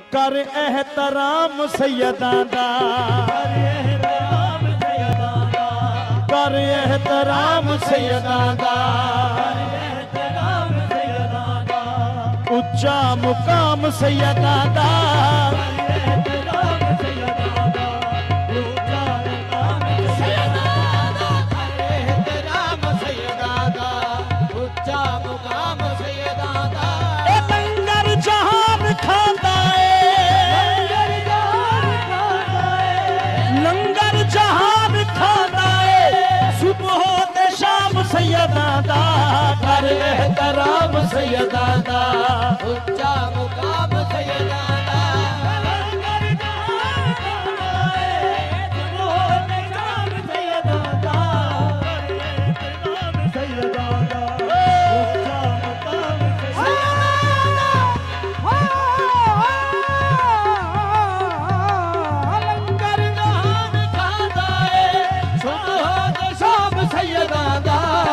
कर एहतराम सैयदा दा, कर एहतराम सैयदा दा, उच्चा मुकाम सैयदा दा, कर एहतराम सैयदा दा, उच्चा मुकाम सैयदा दा, लंगर जहान सैयदा दा, एहतराम सैयदा दा, उच्चा मुकाम सैयदा दा, लंगर जहान खाता है सुबह शाम सैयदा दा,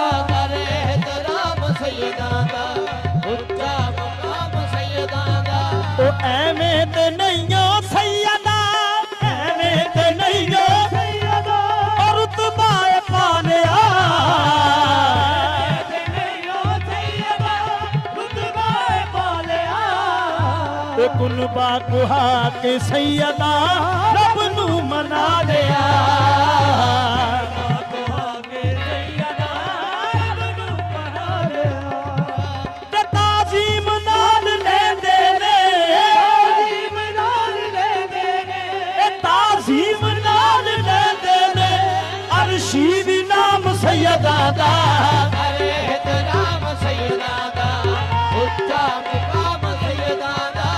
एवें ते नहीं हो सैयदा, एवें ते नहीं हो सैयदा, और रुतबा पालिया, कुनबा कुहा के सैयदा रब नू मना लिया, सैयदा दा, कर एहतराम सैयदा दा, उच्चा मुकाम सैयदा दा,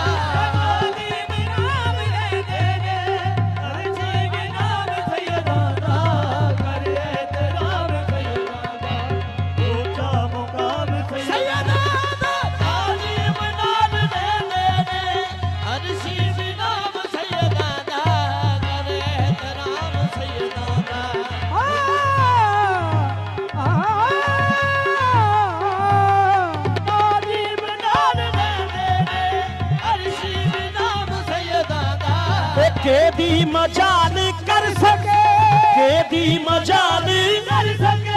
नाम ले देने अर्शी के नाम सैयदा दा, कर एहतराम सैयदा दा, उच्चा मुकाम सैयदा दा, ताज़ीम नाम ले देने अर्शी के नाम सैयदा दा, कर एहतराम सैयदा दा, के दी मजाल कर सके, के दी मजाल कर सके,